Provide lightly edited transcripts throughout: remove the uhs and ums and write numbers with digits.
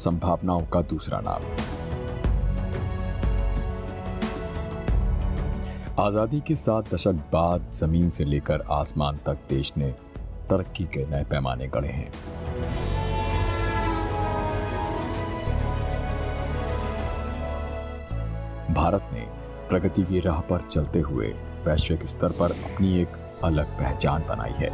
संभावनाओं का दूसरा नाम। आजादी के 7 दशक बाद जमीन से लेकर आसमान तक देश ने तरक्की के नए पैमाने गढ़े हैं। भारत ने प्रगति की राह पर चलते हुए वैश्विक स्तर पर अपनी एक अलग पहचान बनाई है।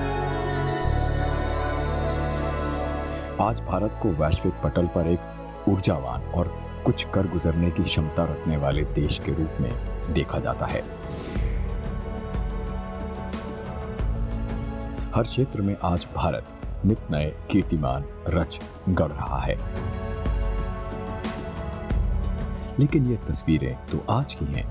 आज भारत को वैश्विक पटल पर एक ऊर्जावान और कुछ कर गुजरने की क्षमता रखने वाले देश के रूप में देखा जाता है। हर क्षेत्र में आज भारत नित नए कीर्तिमान रच गढ़ रहा है। लेकिन ये तस्वीरें तो आज की हैं।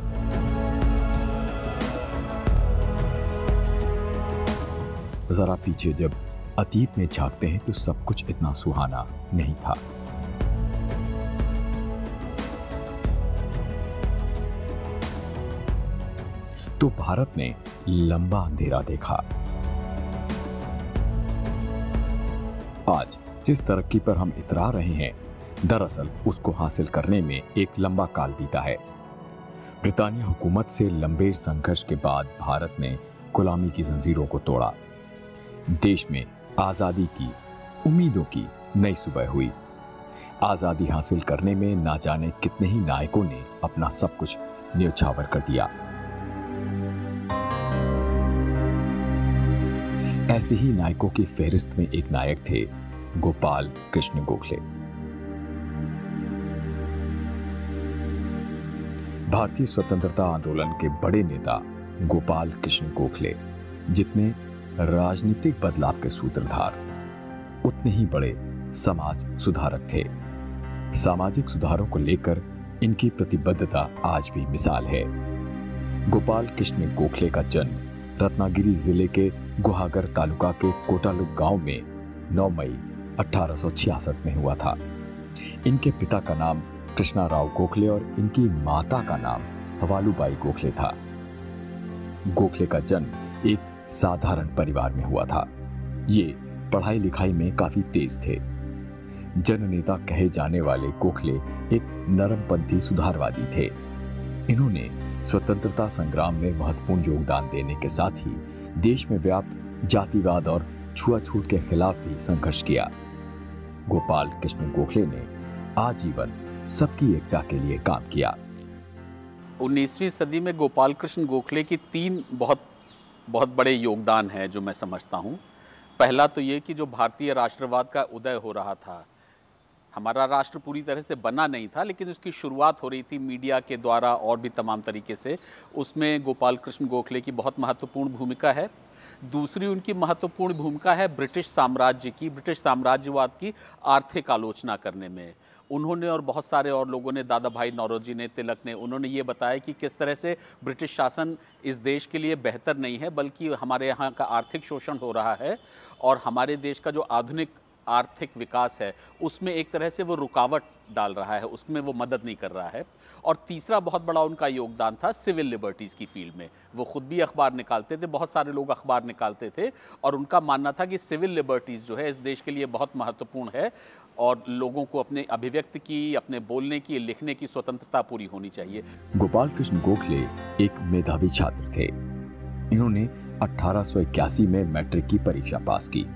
जरा पीछे जब अतीत में झांकते हैं तो सब कुछ इतना सुहाना नहीं था। तो भारत ने लंबा अंधेरा देखा। आज जिस तरक्की पर हम इतरा रहे हैं, दरअसल उसको हासिल करने में एक लंबा काल बीता है। ब्रिटानिया हुकूमत से लंबे संघर्ष के बाद भारत ने गुलामी की जंजीरों को तोड़ा। देश में आजादी की उम्मीदों की नई सुबह हुई। आजादी हासिल करने में ना जाने कितने ही नायकों ने अपना सब कुछ न्यौछावर कर दिया। ऐसे ही नायकों की फहरिस्त में एक नायक थे गोपाल कृष्ण गोखले। भारतीय स्वतंत्रता आंदोलन के बड़े नेता गोपाल कृष्ण गोखले जितने राजनीतिक बदलाव के सूत्रधार, उतने ही बड़े समाज सुधारक थे। सामाजिक सुधारों को लेकर इनकी प्रतिबद्धता आज भी मिसाल है। गोपाल कृष्ण गोखले का जन्म रत्नागिरी जिले के गुहागर तालुका के कोटालुक गांव में 9 मई 1866 में हुआ था। इनके पिता का नाम कृष्णाराव गोखले और इनकी माता का नाम हवालूबाई गोखले था। गोखले का जन्म एक साधारण परिवार में हुआ था। ये पढ़ाई लिखाई में काफी तेज थे। जननेता कहे जाने वाले गोखले एक नरमपंथी सुधारवादी थे। इन्होंने स्वतंत्रता संग्राम में महत्वपूर्ण योगदान देने के साथ ही देश में व्याप्त जातिवाद और छुआछूत के खिलाफ भी संघर्ष किया। गोपाल कृष्ण गोखले ने आजीवन सबकी एकता के लिए काम किया। 19वीं सदी में गोपाल कृष्ण गोखले की 3 बहुत बड़े योगदान हैं जो मैं समझता हूँ। पहला तो ये कि जो भारतीय राष्ट्रवाद का उदय हो रहा था, हमारा राष्ट्र पूरी तरह से बना नहीं था लेकिन उसकी शुरुआत हो रही थी मीडिया के द्वारा और भी तमाम तरीके से, उसमें गोपाल कृष्ण गोखले की बहुत महत्वपूर्ण भूमिका है। दूसरी उनकी महत्वपूर्ण भूमिका है ब्रिटिश साम्राज्यवाद की आर्थिक आलोचना करने में। उन्होंने और बहुत सारे और लोगों ने, दादा भाई नौरोजी ने, तिलक ने, उन्होंने ये बताया कि किस तरह से ब्रिटिश शासन इस देश के लिए बेहतर नहीं है बल्कि हमारे यहाँ का आर्थिक शोषण हो रहा है और हमारे देश का जो आधुनिक आर्थिक विकास है उसमें एक तरह से वो रुकावट डाल रहा है, उसमें वो मदद नहीं कर रहा है। और तीसरा बहुत बड़ा उनका योगदान था सिविल लिबर्टीज़ की फील्ड में। वो खुद भी अखबार निकालते थे, बहुत सारे लोग अखबार निकालते थे और उनका मानना था कि सिविल लिबर्टीज़ जो है इस देश के लिए बहुत महत्वपूर्ण है और लोगों को अपने अभिव्यक्ति की, अपने बोलने की, लिखने की स्वतंत्रता पूरी होनी चाहिए। गोपाल कृष्ण गोखले एक मेधावी छात्र थे। इन्होंने 1881 में मैट्रिक की परीक्षा पास की।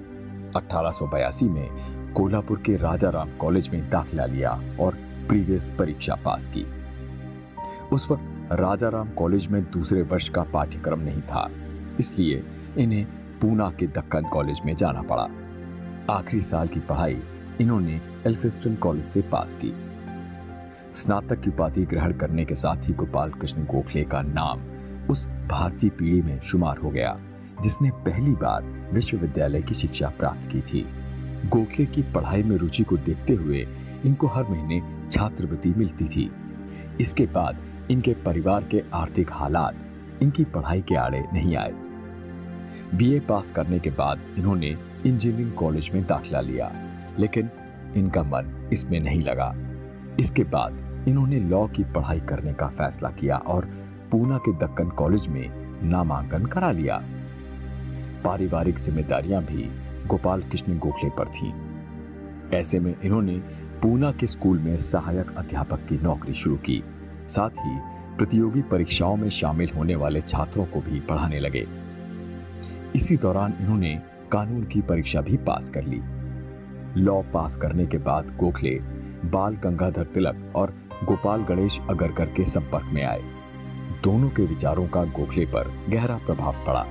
1882 में कोल्हापुर के राजाराम कॉलेज में दाखिला लिया और प्रीवियस परीक्षा पास की। उस वक्त राजाराम कॉलेज में दूसरे वर्ष का पाठ्यक्रम नहीं था, इसलिए इन्हें पूना के दक्कन कॉलेज में जाना पड़ा। आखिरी साल की पढ़ाई इन्होंने एल्फिंस्टन कॉलेज से पास की। स्नातक की उपाधि ग्रहण करने के साथ ही गोपाल कृष्ण गोखले का नाम उस भारतीय पीढ़ी में शुमार हो गया जिसने पहली बार विश्वविद्यालय की शिक्षा प्राप्त की थी। गोखले की पढ़ाई में रुचि को देखते हुए इनको हर महीने छात्रवृत्ति मिलती थी। इसके बाद इनके परिवार के आर्थिक हालात इनकी पढ़ाई के आड़े नहीं आए। बीए पास करने के बाद इन्होंने इंजीनियरिंग कॉलेज में दाखिला लिया, लेकिन इनका मन इसमें नहीं लगा। इसके बाद इन्होंने लॉ की पढ़ाई करने का फैसला किया और पूना के दक्कन कॉलेज में नामांकन करा लिया। पारिवारिक जिम्मेदारियां भी गोपाल कृष्ण गोखले पर थीं। ऐसे में इन्होंने पूना के स्कूल में सहायक अध्यापक की नौकरी शुरू की। साथ ही प्रतियोगी परीक्षाओं में शामिल होने वाले छात्रों को भी पढ़ाने लगे। इसी दौरान इन्होंने कानून की परीक्षा भी पास कर ली। लॉ पास करने के बाद गोखले बाल गंगाधर तिलक और गोपाल गणेश अगरकर के संपर्क में आए। दोनों के विचारों का गोखले पर गहरा प्रभाव पड़ा।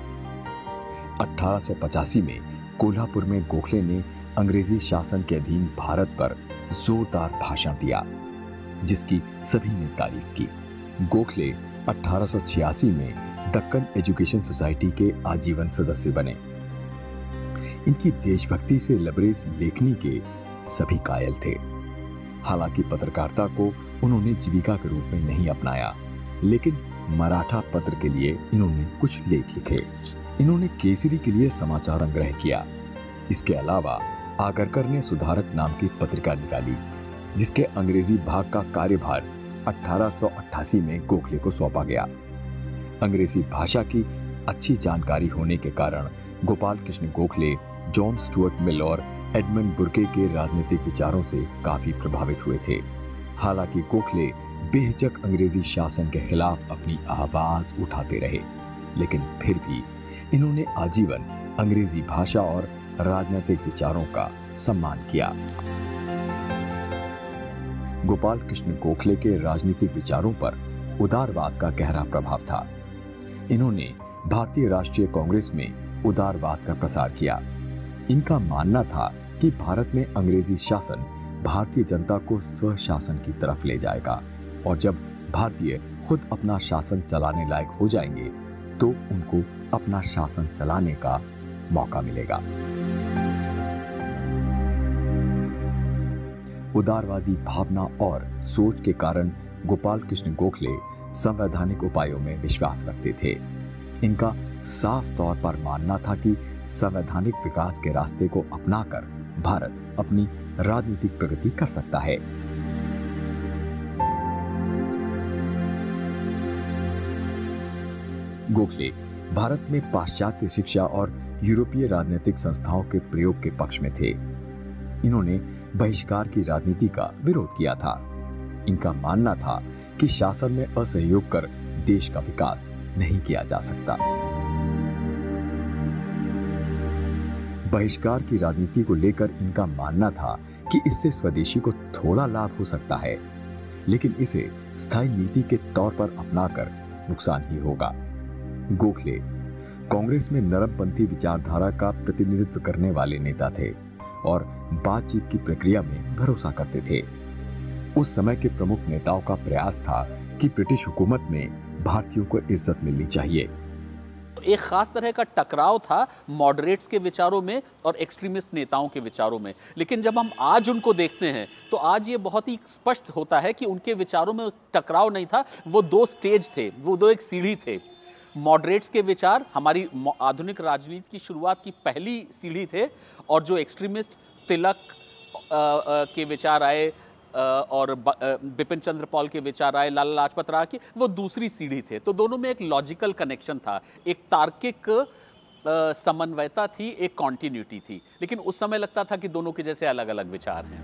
1885 में कोल्हापुर में गोखले ने अंग्रेजी शासन के अधीन भारत पर जोरदार भाषण दिया, जिसकी सभी ने तारीफ की। गोखले 1886 में दक्कन एजुकेशन सोसाइटी के आजीवन सदस्य बने। इनकी देशभक्ति से लबरेज लेखनी के सभी कायल थे। हालांकि पत्रकारिता को उन्होंने जीविका के रूप में नहीं अपनाया, लेकिन मराठा पत्र के लिए इन्होंने कुछ लेख लिखे। इन्होंने केसरी के लिए समाचार संग्रह किया। इसके अलावा आगरकर ने सुधारक नाम की पत्रिका निकाली, जिसके अंग्रेजी भाग का कार्यभार 1888 में गोखले को सौंपा गया। अंग्रेजी भाषा की अच्छी जानकारी होने के कारण Gopal Krishna Gokhale John Stuart Mill और एडमंड बुर्के के राजनीतिक विचारों से काफी प्रभावित हुए थे। हालांकि गोखले बेहिचक अंग्रेजी शासन के खिलाफ अपनी आवाज उठाते रहे, लेकिन फिर भी इन्होंने आजीवन अंग्रेजी भाषा और राजनीतिक विचारों का सम्मान किया। गोपाल कृष्ण गोखले के राजनीतिक विचारों पर उदारवाद का गहरा प्रभाव था। इन्होंने भारतीय राष्ट्रीय कांग्रेस में उदारवाद का प्रसार किया। इनका मानना था कि भारत में अंग्रेजी शासन भारतीय जनता को स्वशासन की तरफ ले जाएगा, और जब भारतीय खुद अपना शासन चलाने लायक हो जाएंगे तो उनको अपना शासन चलाने का मौका मिलेगा। उदारवादी भावना और सोच के कारण गोपाल कृष्ण गोखले संवैधानिक उपायों में विश्वास रखते थे। इनका साफ तौर पर मानना था कि संवैधानिक विकास के रास्ते को अपनाकर भारत अपनी राजनीतिक प्रगति कर सकता है। गोखले भारत में पाश्चात्य शिक्षा और यूरोपीय राजनीतिक संस्थाओं के प्रयोग के पक्ष में थे। इन्होंने बहिष्कार की राजनीति का विरोध किया था। इनका मानना था कि शासन में असहयोग कर देश का विकास नहीं किया जा सकता। बहिष्कार की राजनीति को लेकर इनका मानना था कि इससे स्वदेशी को थोड़ा लाभ हो सकता है, लेकिन इसे स्थायी नीति के तौर पर अपनाकर नुकसान ही होगा। गोखले कांग्रेस में नरमपंथी विचारधारा का प्रतिनिधित्व करने वाले नेता थे और बातचीत की प्रक्रिया में भरोसा करते थे। उस समय के प्रमुख नेताओं का प्रयास था कि ब्रिटिश हुकूमत में भारतीयों को इज्जत मिलनी चाहिए। एक खास तरह का टकराव था मॉडरेट्स के विचारों में और एक्सट्रीमिस्ट नेताओं के विचारों में, लेकिन जब हम आज उनको देखते हैं तो आज ये बहुत ही स्पष्ट होता है कि उनके विचारों में टकराव नहीं था। वो दो स्टेज थे, वो दो एक सीढ़ी थे। मॉडरेट्स के विचार हमारी आधुनिक राजनीति की शुरुआत की पहली सीढ़ी थे, और जो एक्सट्रीमिस्ट तिलक के विचार आए और बिपिन चंद्र पॉल के विचार आए, लाला लाजपत राय के, वो दूसरी सीढ़ी थे। तो दोनों में एक लॉजिकल कनेक्शन था, एक तार्किक समन्वयता थी, एक कॉन्टिन्यूटी थी। लेकिन उस समय लगता था कि दोनों के जैसे अलग अलग विचार हैं।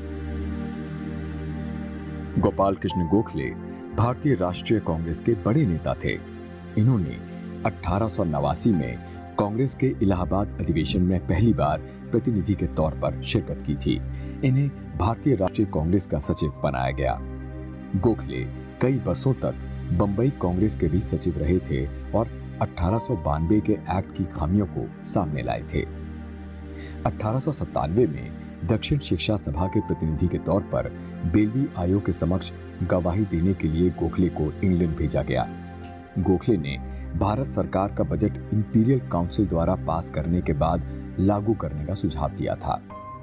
गोपाल कृष्ण गोखले भारतीय राष्ट्रीय कांग्रेस के बड़े नेता थे। इन्होंने 1889 में कांग्रेस के इलाहाबाद अधिवेशन में पहली बार प्रतिनिधि के तौर पर शिरकत की थी। इन्हें भारतीय राष्ट्रीय कांग्रेस का सचिव बनाया गया। गोखले कई वर्षों तक बंबई कांग्रेस के भी सचिव रहे थे और 1892 के एक्ट की खामियों को सामने लाए थे। 1897 में दक्षिण शिक्षा सभा के प्रतिनिधि के तौर पर बेलवी आयोग के समक्ष गवाही देने के लिए गोखले को इंग्लैंड भेजा गया। गोखले ने भारत सरकार का बजट इंपीरियल काउंसिल द्वारा पास करने के बाद लागू करने का सुझाव दिया था।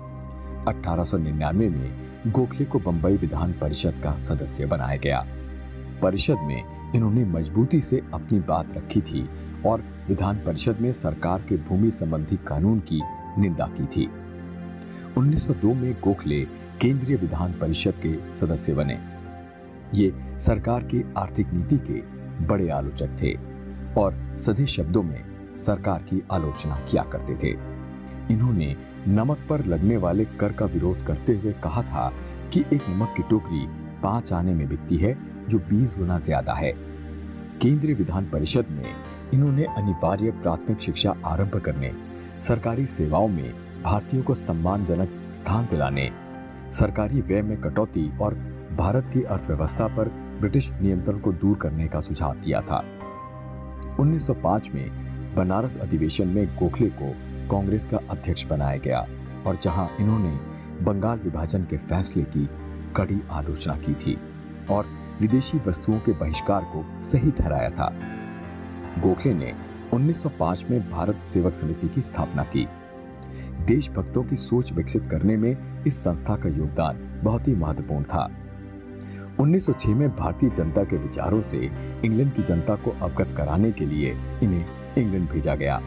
1899 में गोखले को बंबई विधान परिषद का सदस्य बनाया गया। परिषद में इन्होंने मजबूती से अपनी बात रखी थी और विधान परिषद में सरकार के भूमि संबंधी कानून की निंदा की थी। 1902 में गोखले केंद्रीय विधान परिषद के सदस्य बने। ये सरकार की आर्थिक नीति के बड़े आलोचक थे और सधे शब्दों में सरकार की आलोचना किया करते थे। इन्होंने नमक पर लगने वाले कर का विरोध करते हुए कहा था कि एक नमक की टोकरी 5 आने में बिकती है, जो 20 गुना ज्यादा है। केंद्रीय विधान परिषद में इन्होंने अनिवार्य प्राथमिक शिक्षा आरंभ करने, सरकारी सेवाओं में भारतीयों को सम्मानजनक स्थान दिलाने, सरकारी व्यय में कटौती और भारत की अर्थव्यवस्था पर ब्रिटिश नियंत्रण को दूर करने का सुझाव दिया था। 1905 में बनारस अधिवेशन में गोखले को कांग्रेस का अध्यक्ष बनाया गया और जहां इन्होंने बंगाल विभाजन के फैसले की कड़ी आलोचना की थी और विदेशी वस्तुओं के बहिष्कार को सही ठहराया था। गोखले ने 1905 में भारत सेवक समिति की स्थापना की। देशभक्तों की सोच विकसित करने में इस संस्था का योगदान बहुत ही महत्वपूर्ण था। 1906 में भारतीय जनता के विचारों से इंग्लैंड की जनता को अवगत कराने के लिए इन्हें इंग्लैंड भेजा गया।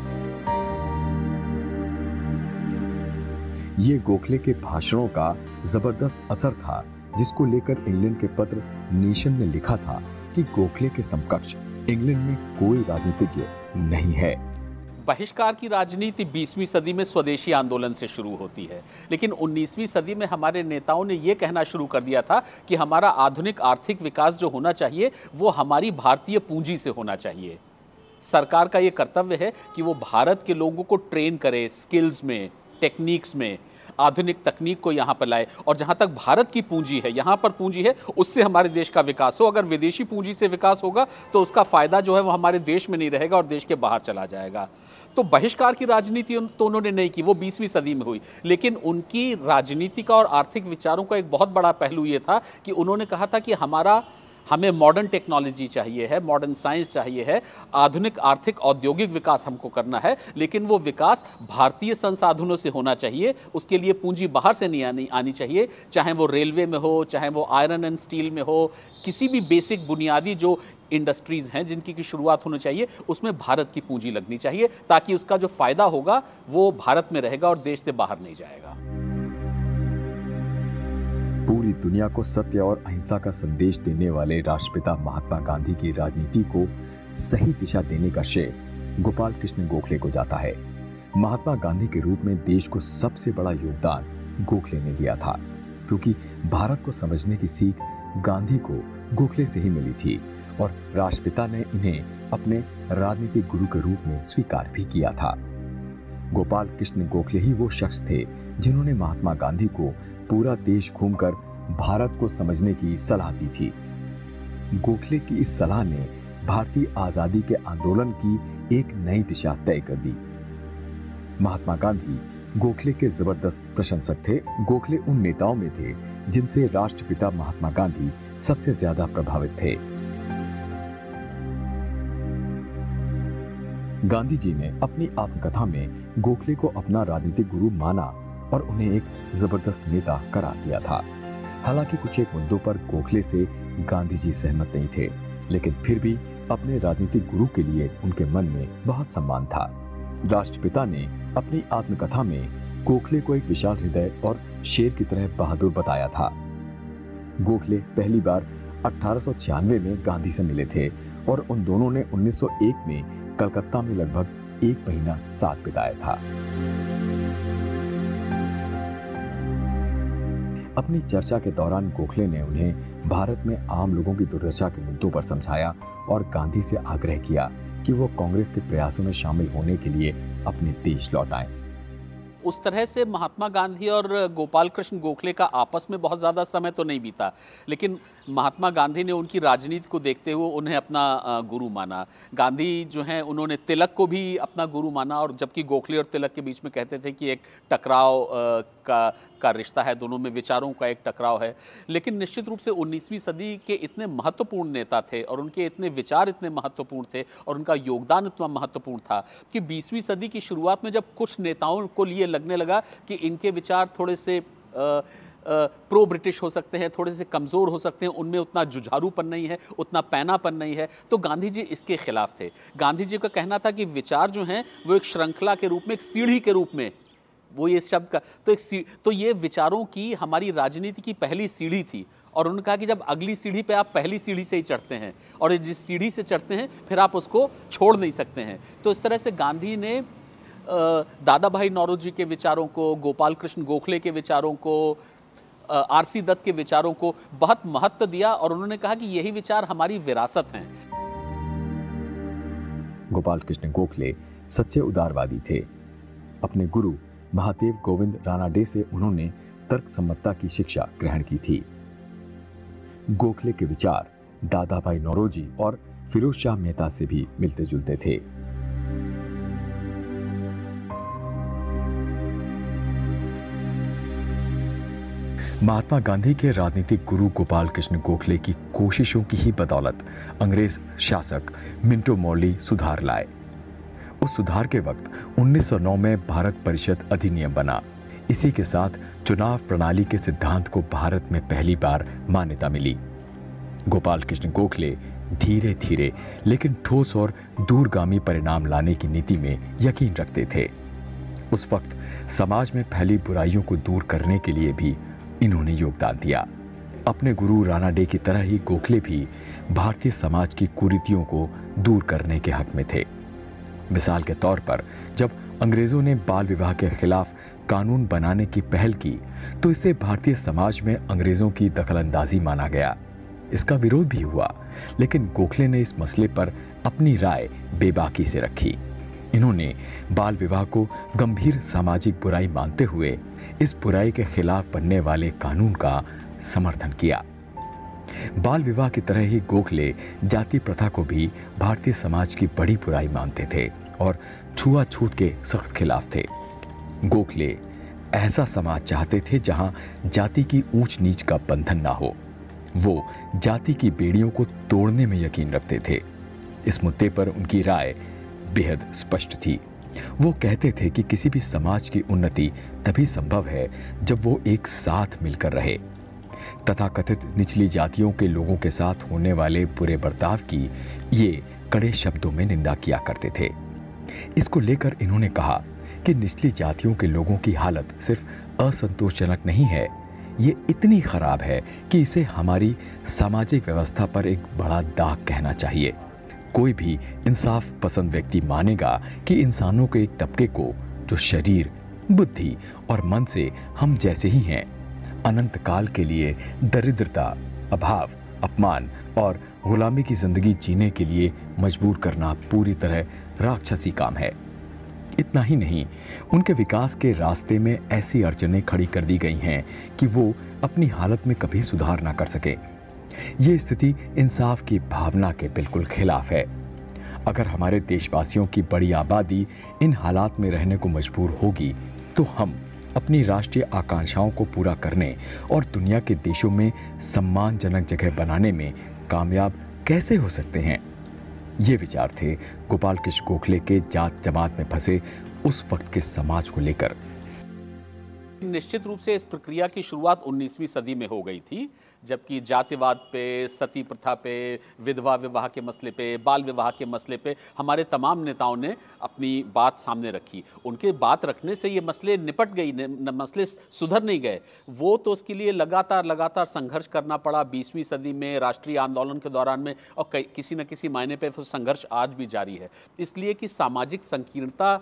ये गोखले के भाषणों का जबरदस्त असर था, जिसको लेकर इंग्लैंड के पत्र नेशन ने लिखा था कि गोखले के समकक्ष इंग्लैंड में कोई राजनीतिज्ञ नहीं है। बहिष्कार की राजनीति 20वीं सदी में स्वदेशी आंदोलन से शुरू होती है, लेकिन 19वीं सदी में हमारे नेताओं ने यह कहना शुरू कर दिया था कि हमारा आधुनिक आर्थिक विकास जो होना चाहिए वो हमारी भारतीय पूंजी से होना चाहिए। सरकार का ये कर्तव्य है कि वो भारत के लोगों को ट्रेन करे, स्किल्स में, टेक्निक्स में, आधुनिक तकनीक को यहाँ पर लाए, और जहाँ तक भारत की पूंजी है, यहाँ पर पूंजी है, उससे हमारे देश का विकास हो। अगर विदेशी पूंजी से विकास होगा तो उसका फायदा जो है वो हमारे देश में नहीं रहेगा और देश के बाहर चला जाएगा। तो बहिष्कार की राजनीति तो उन्होंने नहीं की, वो 20वीं सदी में हुई, लेकिन उनकी राजनीति का और आर्थिक विचारों का एक बहुत बड़ा पहलू ये था कि उन्होंने कहा था कि हमें मॉडर्न टेक्नोलॉजी चाहिए है, मॉडर्न साइंस चाहिए है, आधुनिक आर्थिक औद्योगिक विकास हमको करना है, लेकिन वो विकास भारतीय संसाधनों से होना चाहिए। उसके लिए पूंजी बाहर से नहीं आनी चाहिए, चाहे वो रेलवे में हो, चाहे वो आयरन एंड स्टील में हो, किसी भी बेसिक बुनियादी जो इंडस्ट्रीज़ हैं जिनकी की शुरुआत होनी चाहिए, उसमें भारत की पूंजी लगनी चाहिए, ताकि उसका जो फ़ायदा होगा वो भारत में रहेगा और देश से बाहर नहीं जाएगा। पूरी दुनिया को सत्य और अहिंसा का संदेश देने वाले राष्ट्रपिता महात्मा गांधी की राजनीति को सही दिशा देने का श्रेय गोपाल कृष्ण गोखले को जाता है। महात्मा गांधी के रूप में देश को सबसे बड़ा योगदान गोखले ने दिया था, क्योंकि भारत को समझने की सीख गांधी को गोखले से ही मिली थी और राष्ट्रपिता ने इन्हें अपने राजनीतिक गुरु के रूप में स्वीकार भी किया था। गोपाल कृष्ण गोखले ही वो शख्स थे जिन्होंने महात्मा गांधी को पूरा देश घूमकर भारत को समझने की सलाह दी थी। गोखले की इस सलाह ने भारतीय आजादी के आंदोलन की एक नई दिशा तय कर दी। महात्मा गांधी गोखले के जबरदस्त प्रशंसक थे। गोखले उन नेताओं में थे जिनसे राष्ट्रपिता महात्मा गांधी सबसे ज्यादा प्रभावित थे। गांधी जी ने अपनी आत्मकथा में गोखले को अपना राजनीतिक गुरु माना और उन्हें एक जबरदस्त नेता करार दिया था। हालांकि कुछ एक मुद्दों पर गोखले से गांधी जी सहमत नहीं थे, लेकिन फिर भी अपने राजनीतिक गुरु के लिए उनके मन में बहुत सम्मान था। राष्ट्रपिता ने अपनी आत्मकथा में गोखले को एक विशाल हृदय और शेर की तरह बहादुर बताया था। गोखले पहली बार 1896 में गांधी से मिले थे और उन दोनों ने 1901 में कलकत्ता में लगभग 1 महीना साथ बिताया था। अपनी चर्चा के दौरान गोखले ने उन्हें भारत में आम लोगों की दुर्दशा के मुद्दों पर समझाया और गांधी से आग्रह किया कि वो कांग्रेस के प्रयासों में शामिल होने के लिए अपने देश लौट आएं। उस तरह से महात्मा गांधी और गोपाल कृष्ण गोखले का आपस में बहुत ज़्यादा समय तो नहीं बीता, लेकिन महात्मा गांधी ने उनकी राजनीति को देखते हुए उन्हें अपना गुरु माना। गांधी जो हैं उन्होंने तिलक को भी अपना गुरु माना, और जबकि गोखले और तिलक के बीच में कहते थे कि एक टकराव का रिश्ता है, दोनों में विचारों का एक टकराव है। लेकिन निश्चित रूप से 19वीं सदी के इतने महत्वपूर्ण नेता थे और उनके इतने विचार इतने महत्वपूर्ण थे और उनका योगदान इतना महत्वपूर्ण था कि 20वीं सदी की शुरुआत में जब कुछ नेताओं को लिए लगने लगा कि इनके विचार थोड़े से प्रो ब्रिटिश हो सकते हैं, थोड़े से कमज़ोर हो सकते हैं, उनमें उतना जुझारूपन नहीं है, उतना पैनापन नहीं है, तो गांधी जी इसके खिलाफ थे। गांधी जी का कहना था कि विचार जो हैं वो एक श्रृंखला के रूप में, एक सीढ़ी के रूप में, वो ये शब्द का तो ये विचारों की हमारी राजनीति की पहली सीढ़ी थी। और उन्होंने कहा कि जब अगली सीढ़ी पे आप पहली सीढ़ी से ही चढ़ते हैं और जिस सीढ़ी से चढ़ते हैं फिर आप उसको छोड़ नहीं सकते हैं। तो इस तरह से गांधी ने दादा भाई नौरोजी के विचारों को, गोपाल कृष्ण गोखले के विचारों को, आरसी दत्त के विचारों को बहुत महत्व दिया और उन्होंने कहा कि यही विचार हमारी विरासत हैं। गोपाल कृष्ण गोखले सच्चे उदारवादी थे। अपने गुरु महादेव गोविंद रानाडे से उन्होंने तर्क सम्मतता की शिक्षा ग्रहण की थी। गोखले के विचार दादा भाई नौरोजी और फिरोज शाह मेहता से भी मिलते जुलते थे। महात्मा गांधी के राजनीतिक गुरु गोपाल कृष्ण गोखले की कोशिशों की ही बदौलत अंग्रेज शासक मिंटो मॉर्ली सुधार लाए। उस सुधार के वक्त 1909 में भारत परिषद अधिनियम बना। इसी के साथ चुनाव प्रणाली के सिद्धांत को भारत में पहली बार मान्यता मिली। गोपाल कृष्ण गोखले धीरे धीरे लेकिन ठोस और दूरगामी परिणाम लाने की नीति में यकीन रखते थे। उस वक्त समाज में फैली बुराइयों को दूर करने के लिए भी इन्होंने योगदान दिया। अपने गुरु रानाडे की तरह ही गोखले भी भारतीय समाज की कुरीतियों को दूर करने के हक में थे। मिसाल के तौर पर जब अंग्रेजों ने बाल विवाह के खिलाफ कानून बनाने की पहल की तो इसे भारतीय समाज में अंग्रेजों की दखलंदाजी माना गया। इसका विरोध भी हुआ, लेकिन गोखले ने इस मसले पर अपनी राय बेबाकी से रखी। इन्होंने बाल विवाह को गंभीर सामाजिक बुराई मानते हुए इस बुराई के खिलाफ बनने वाले कानून का समर्थन किया। बाल विवाह की तरह ही गोखले जाति प्रथा को भी भारतीय समाज की बड़ी बुराई मानते थे और छुआछूत के सख्त खिलाफ थे। गोखले ऐसा समाज चाहते थे जहां जाति की ऊंच नीच का बंधन ना हो। वो जाति की बेड़ियों को तोड़ने में यकीन रखते थे। इस मुद्दे पर उनकी राय बेहद स्पष्ट थी। वो कहते थे कि किसी भी समाज की उन्नति तभी संभव है जब वो एक साथ मिलकर रहे। तथाकथित निचली जातियों के लोगों के साथ होने वाले बुरे बर्ताव की ये कड़े शब्दों में निंदा किया करते थे। इसको लेकर इन्होंने कहा कि निचली जातियों के लोगों की हालत सिर्फ असंतोषजनक नहीं है, ये इतनी खराब है कि इसे हमारी सामाजिक व्यवस्था पर एक बड़ा दाग कहना चाहिए। कोई भी इंसाफ पसंद व्यक्ति मानेगा कि इंसानों के एक तबके को जो शरीर, बुद्धि और मन से हम जैसे ही हैं, अनंत काल के लिए दरिद्रता, अभाव, अपमान और गुलामी की जिंदगी जीने के लिए मजबूर करना पूरी तरह राक्षसी काम है। इतना ही नहीं, उनके विकास के रास्ते में ऐसी अड़चनें खड़ी कर दी गई हैं कि वो अपनी हालत में कभी सुधार ना कर सके। ये स्थिति इंसाफ की भावना के बिल्कुल खिलाफ है। अगर हमारे देशवासियों की बड़ी आबादी इन हालात में रहने को मजबूर होगी तो हम अपनी राष्ट्रीय आकांक्षाओं को पूरा करने और दुनिया के देशों में सम्मानजनक जगह बनाने में कामयाब कैसे हो सकते हैं। ये विचार थे गोपाल कृष्ण गोखले के जात जमात में फंसे उस वक्त के समाज को लेकर। निश्चित रूप से इस प्रक्रिया की शुरुआत 19वीं सदी में हो गई थी, जबकि जातिवाद पे, सती प्रथा पे, विधवा विवाह के मसले पे, बाल विवाह के मसले पे हमारे तमाम नेताओं ने अपनी बात सामने रखी। उनके बात रखने से ये मसले निपट गई, मसले सुधर नहीं गए। वो तो उसके लिए लगातार संघर्ष करना पड़ा 20वीं सदी में राष्ट्रीय आंदोलन के दौरान में, और किसी न किसी मायने पर वो संघर्ष आज भी जारी है। इसलिए कि सामाजिक संकीर्णता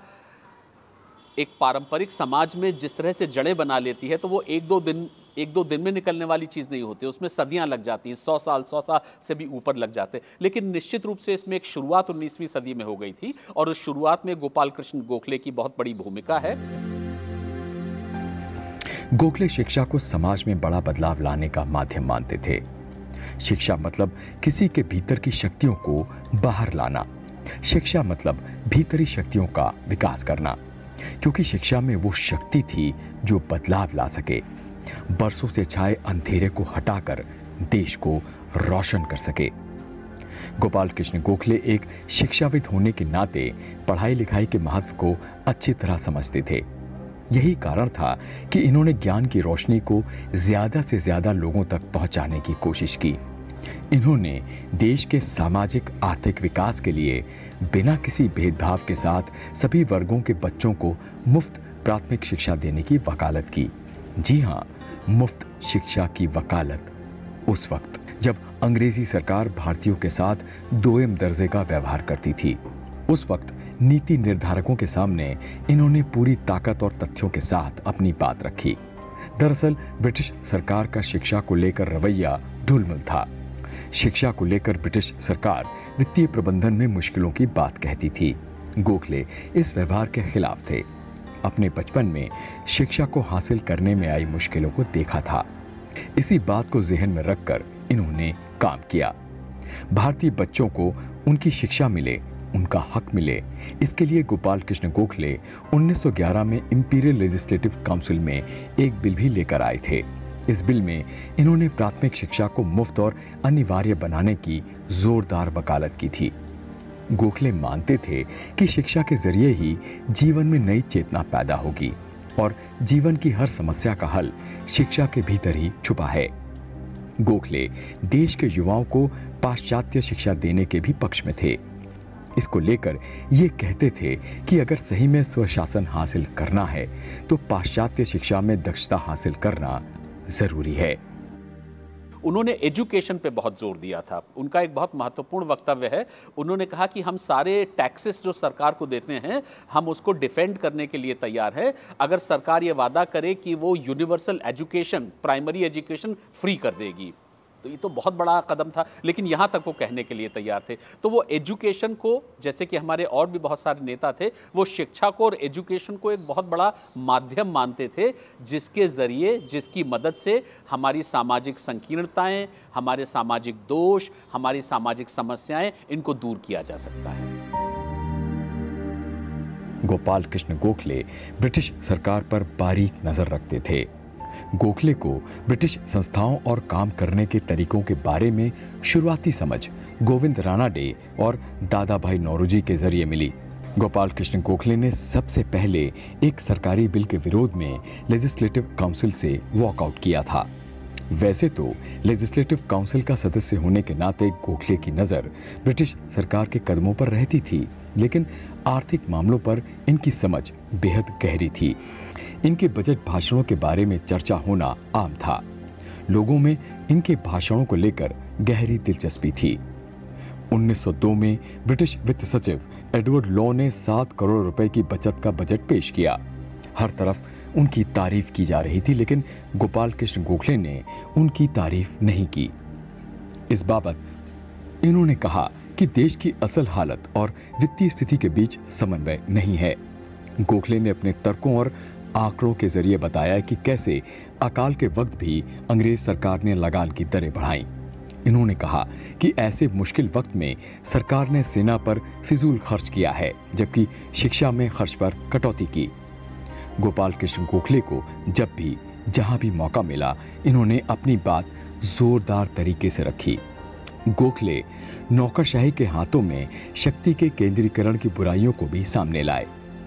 एक पारंपरिक समाज में जिस तरह से जड़ें बना लेती है तो वो एक दो दिन में निकलने वाली चीज़ नहीं होती, उसमें सदियां लग जाती हैं, 100 साल से भी ऊपर लग जाते हैं। लेकिन निश्चित रूप से इसमें एक शुरुआत 19वीं सदी में हो गई थी और उस शुरुआत में गोपाल कृष्ण गोखले की बहुत बड़ी भूमिका है। गोखले शिक्षा को समाज में बड़ा बदलाव लाने का माध्यम मानते थे। शिक्षा मतलब किसी के भीतर की शक्तियों को बाहर लाना। शिक्षा मतलब भीतरी शक्तियों का विकास करना, क्योंकि शिक्षा में वो शक्ति थी जो बदलाव ला सके, बरसों से छाए अंधेरे को हटाकर देश को रोशन कर सके। गोपाल कृष्ण गोखले एक शिक्षाविद होने के नाते पढ़ाई लिखाई के महत्व को अच्छी तरह समझते थे। यही कारण था कि इन्होंने ज्ञान की रोशनी को ज्यादा से ज्यादा लोगों तक पहुंचाने की कोशिश की। इन्होंने देश के सामाजिक आर्थिक विकास के लिए बिना किसी भेदभाव के साथ सभी वर्गों के बच्चों को मुफ्त प्राथमिक शिक्षा देने की वकालत की। जी हाँ, मुफ्त शिक्षा की वकालत। उस वक्त जब अंग्रेजी सरकार भारतीयों के साथ दोयम दर्जे का व्यवहार करती थी, उस वक्त नीति निर्धारकों के सामने इन्होंने पूरी ताकत और तथ्यों के साथ अपनी बात रखी। दरअसल ब्रिटिश सरकार का शिक्षा को लेकर रवैया ढुलमुल था। शिक्षा को लेकर ब्रिटिश सरकार वित्तीय प्रबंधन में मुश्किलों की बात कहती थी। गोखले इस व्यवहार के खिलाफ थे। अपने बचपन में शिक्षा को हासिल करने में आई मुश्किलों को देखा था। इसी बात को जहन में रखकर इन्होंने काम किया। भारतीय बच्चों को उनकी शिक्षा मिले, उनका हक मिले, इसके लिए गोपाल कृष्ण गोखले 1911 में इंपीरियल लेजिस्लेटिव काउंसिल में एक बिल भी लेकर आए थे। इस बिल में इन्होंने प्राथमिक शिक्षा को मुफ्त और अनिवार्य बनाने की जोरदार वकालत की थी। गोखले मानते थे कि शिक्षा के जरिए ही जीवन में नई चेतना पैदा होगी और जीवन की हर समस्या का हल शिक्षा के भीतर ही छुपा है। गोखले देश के युवाओं को पाश्चात्य शिक्षा देने के भी पक्ष में थे। इसको लेकर ये कहते थे कि अगर सही में स्वशासन हासिल करना है तो पाश्चात्य शिक्षा में दक्षता हासिल करना जरूरी है। उन्होंने एजुकेशन पे बहुत जोर दिया था। उनका एक बहुत महत्वपूर्ण वक्तव्य है। उन्होंने कहा कि हम सारे टैक्सेस जो सरकार को देते हैं, हम उसको डिफेंड करने के लिए तैयार है अगर सरकार ये वादा करे कि वो universal education, primary education free कर देगी। तो ये तो बहुत बड़ा कदम था, लेकिन यहाँ तक वो कहने के लिए तैयार थे। तो वो एजुकेशन को, जैसे कि हमारे और भी बहुत सारे नेता थे, वो शिक्षा को और एजुकेशन को एक बहुत बड़ा माध्यम मानते थे जिसके ज़रिए, जिसकी मदद से हमारी सामाजिक संकीर्णताएं, हमारे सामाजिक दोष, हमारी सामाजिक समस्याएं, इनको दूर किया जा सकता है। गोपाल कृष्ण गोखले ब्रिटिश सरकार पर बारीक नजर रखते थे। गोखले को ब्रिटिश संस्थाओं और काम करने के तरीकों के बारे में शुरुआती समझ गोविंद रानाडे और दादा भाई नौरोजी के जरिए मिली। गोपाल कृष्ण गोखले ने सबसे पहले एक सरकारी बिल के विरोध में लेजिस्लेटिव काउंसिल से वॉकआउट किया था। वैसे तो लेजिस्लेटिव काउंसिल का सदस्य होने के नाते गोखले की नज़र ब्रिटिश सरकार के कदमों पर रहती थी, लेकिन आर्थिक मामलों पर इनकी समझ बेहद गहरी थी। इनके बजट भाषणों के बारे में चर्चा होना आम था। लोगों में इनके भाषणों को लेकर गहरी दिलचस्पी थी। 1902 में ब्रिटिश वित्त सचिव एडवर्ड लॉ ने 7 करोड़ रुपए की बचत का बजट पेश किया। हर तरफ उनकी तारीफ की जा रही थी, लेकिन गोपाल कृष्ण गोखले ने उनकी तारीफ नहीं की। इस बाबत इन्होंने कहा कि देश की असल हालत और वित्तीय स्थिति के बीच समन्वय नहीं है। गोखले ने अपने तर्कों और आंकड़ों के जरिए बताया कि कैसे अकाल के वक्त भी अंग्रेज सरकार ने लगान की दरें बढ़ाई। इन्होंने कहा कि ऐसे मुश्किल वक्त में सरकार ने सेना पर फिजूल खर्च किया है, जबकि शिक्षा में खर्च पर कटौती की। गोपाल कृष्ण गोखले को जब भी जहां भी मौका मिला, इन्होंने अपनी बात जोरदार तरीके से रखी। गोखले नौकरशाही के हाथों में शक्ति के केंद्रीकरण की बुराइयों को भी सामने लाए।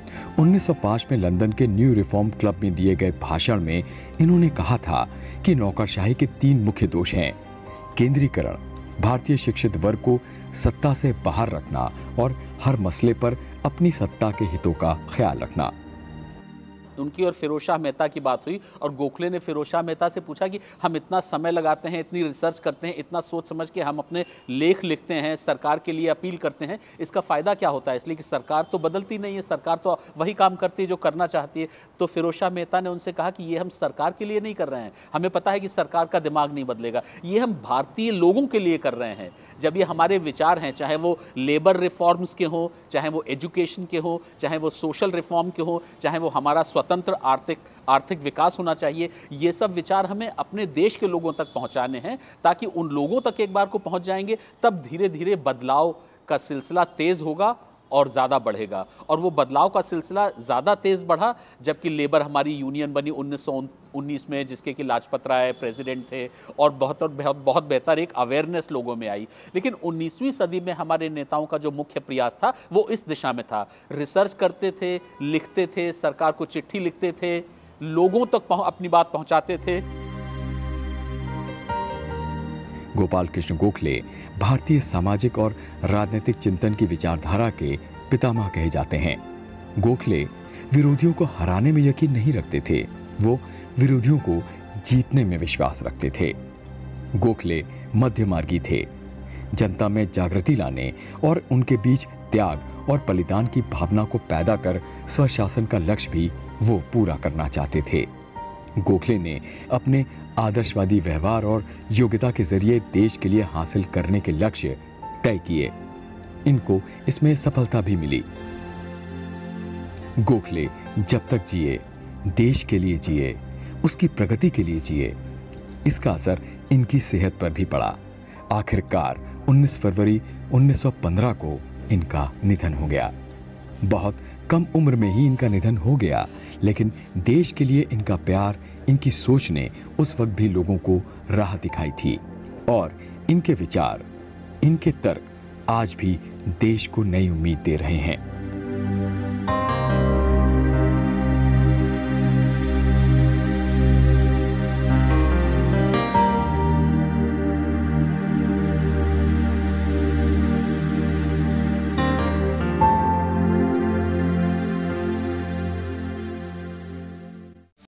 1905 में लंदन के न्यू रिफॉर्म क्लब में दिए गए भाषण में इन्होंने कहा था कि नौकरशाही के 3 मुख्य दोष हैं: केंद्रीकरण, भारतीय शिक्षित वर्ग को सत्ता से बाहर रखना और हर मसले पर अपनी सत्ता के हितों का ख्याल रखना। उनकी और फिरोज शाह मेहता की बात हुई और गोखले ने फिरोज शाह मेहता से पूछा कि हम इतना समय लगाते हैं, इतनी रिसर्च करते हैं, इतना सोच समझ के हम अपने लेख लिखते हैं, सरकार के लिए अपील करते हैं, इसका फ़ायदा क्या होता है? इसलिए कि सरकार तो बदलती नहीं है, सरकार तो वही काम करती है जो करना चाहती है। तो फिरोज शाह मेहता ने उनसे कहा कि ये हम सरकार के लिए नहीं कर रहे हैं, हमें पता है कि सरकार का दिमाग नहीं बदलेगा, ये हम भारतीय लोगों के लिए कर रहे हैं। जब ये हमारे विचार हैं, चाहे वो लेबर रिफॉर्म्स के हों, चाहे वो एजुकेशन के हों, चाहे वो सोशल रिफॉर्म के हों, चाहे वो हमारा स्वतंत्र आर्थिक विकास होना चाहिए, ये सब विचार हमें अपने देश के लोगों तक पहुंचाने हैं, ताकि उन लोगों तक एक बार को पहुंच जाएंगे, तब धीरे धीरे बदलाव का सिलसिला तेज होगा और ज़्यादा बढ़ेगा। और वो बदलाव का सिलसिला ज़्यादा तेज़ बढ़ा जबकि लेबर हमारी यूनियन बनी 1919 में, जिसके कि लाजपत राय प्रेसिडेंट थे, और बहुत बेहतर एक अवेयरनेस लोगों में आई। लेकिन 19वीं सदी में हमारे नेताओं का जो मुख्य प्रयास था वो इस दिशा में था। रिसर्च करते थे, लिखते थे, सरकार को चिट्ठी लिखते थे, लोगों तक अपनी बात पहुंचाते थे। गोपाल कृष्ण गोखले भारतीय सामाजिक और राजनीतिक चिंतन की विचारधारा के पितामह कहे जाते हैं। गोखले विरोधियों को हराने में यकीन नहीं रखते थे, वो विरोधियों को जीतने में विश्वास रखते थे। गोखले मध्यमार्गी थे, जनता में जागृति लाने और उनके बीच त्याग और बलिदान की भावना को पैदा कर स्वशासन का लक्ष्य भी वो पूरा करना चाहते थे। गोखले ने अपने आदर्शवादी व्यवहार और योग्यता के जरिए देश के लिए हासिल करने के लक्ष्य तय किए। इनको इसमें सफलता भी मिली। गोखले जब तक जिए, देश के लिए जिए, उसकी प्रगति के लिए जिए। इसका असर इनकी सेहत पर भी पड़ा। आखिरकार 19 फरवरी 1915 को इनका निधन हो गया। बहुत कम उम्र में ही इनका निधन हो गया, लेकिन देश के लिए इनका प्यार, इनकी सोच ने उस वक्त भी लोगों को राह दिखाई थी और इनके विचार, इनके तर्क आज भी देश को नई उम्मीद दे रहे हैं।